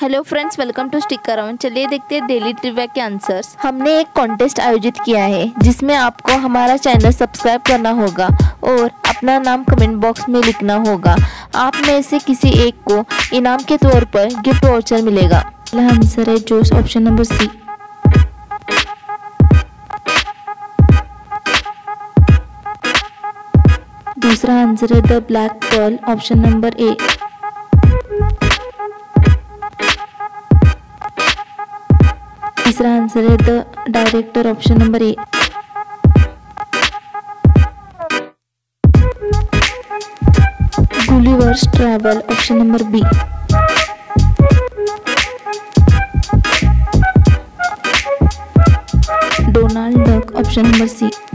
Hello friends, welcome to stick around. चलिए देखते हैं डेली ट्रिविया के आंसर्स। हमने एक कॉन्टेस्ट आयोजित किया है जिसमें आपको हमारा चैनल सब्सक्राइब करना होगा और अपना नाम कमेंट बॉक्स में लिखना होगा। आप में से किसी एक को इनाम के तौर पर गिफ्ट वाउचर मिलेगा। पहला आंसर है जोश, ऑप्शन नंबर सी। दूसरा आंसर है the black pearl, option number A. तीसरा आंसर है the director, option number A. Gulliver's travel, option number B. Donald Duck, option number C.